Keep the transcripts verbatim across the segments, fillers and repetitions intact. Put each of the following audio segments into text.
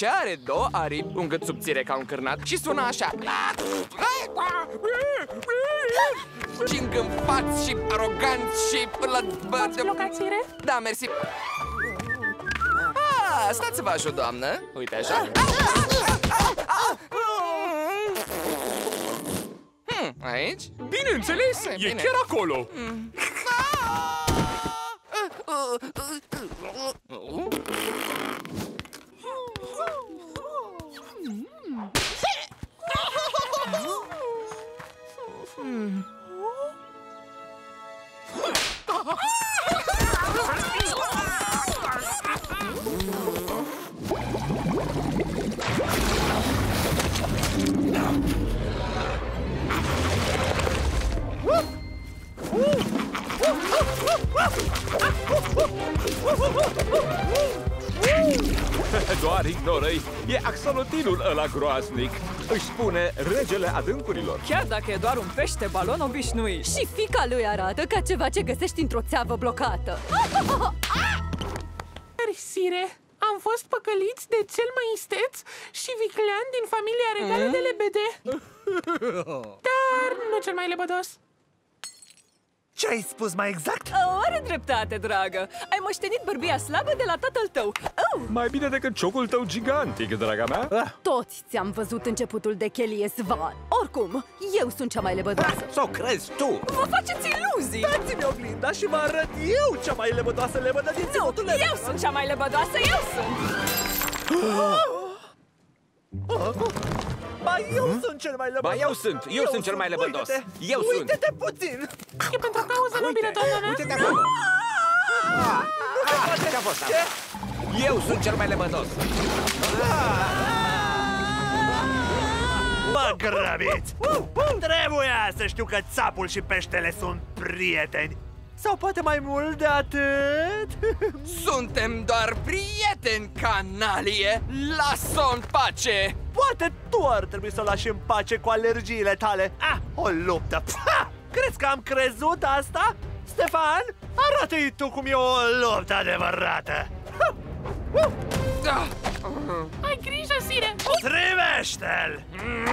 ce are două aripi, un gât subțire ca un cârnat și sună așa. Și îngânfați și aroganți și... Poți bloca, Sire? Da, mersi. Ah, stați să vă ajut, doamnă. Uite așa. Hmm, aici? Bineînțeles, e Bine. chiar acolo. Doar ignoră-i, e axolotinul ăla groaznic. Își spune regele adâncurilor. Chiar dacă e doar un pește balon obișnuit. Și fica lui arată ca ceva ce găsești într-o țeavă blocată. Sire, am fost păcăliți de cel mai isteț și viclean din familia regală de lebede. Dar nu cel mai lebădos. Ce ai spus mai exact? Are dreptate, dragă. Ai moștenit bărbia slabă de la tatăl tău. Oh! Mai bine decât ciocul tău gigantic, draga mea. Toți ți-am văzut începutul de chelie Svan. Oricum, eu sunt cea mai lebădoasă. Sau crezi tu? Vă faceți iluzii! Dați-mi oglinda și vă arăt eu cea mai lebădoasă lebădă din ținutul Nu, eu sunt cea mai lebădoasă, eu sunt! Ba, eu sunt cel mai lebădos. Ba, eu sunt, eu sunt cel mai lebădos. Eu sunt. Uite-te puțin. E pentru cauză nobilă, doamna mea. Uite-te acolo. Ce-a fost asta? Eu sunt cel mai lebădos. Mă grăbiți! Trebuia să știu că țapul și peștele sunt prieteni. Sau poate mai mult de atât? Suntem doar prieteni, canalie! Lasă-o în pace! Poate tu ar trebui să o lași în pace cu alergiile tale. Ah, o luptă! Pah! Crezi că am crezut asta? Stefan, arată-i tu cum e o luptă adevărată! Ah. Ai grijă, Sire! Privește-l!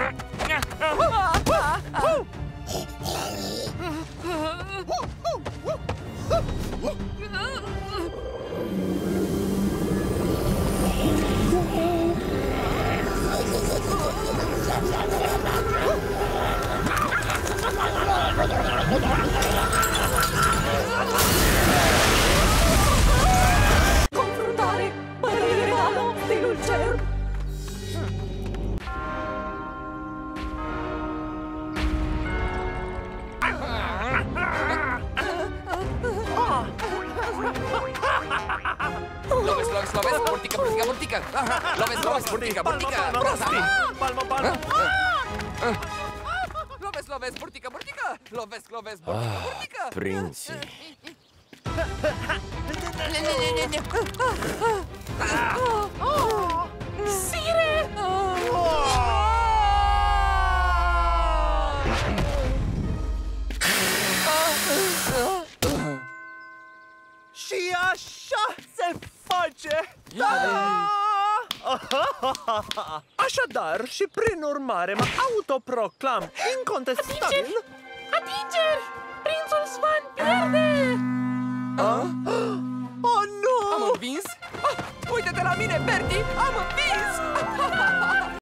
Confruntare! Bătălie reală! Stilul cer! Lovesc, lovesc, lovesc! Burtică, burtică, burtică! Lovesc, lovesc, burtică, burtică! Palma, palma! Lovesc, lovesc, burtică, burtică! Lovesc, lovesc, burtică, burtică! Prinții. Sire! Și așa se face! Da! Așadar, și prin urmare, mă autoproclam incontestabil. Atingeri! Prințul Svan pierde! Oh, nu! Am învins? Ah, uite-te la mine, Bertie! Am învins!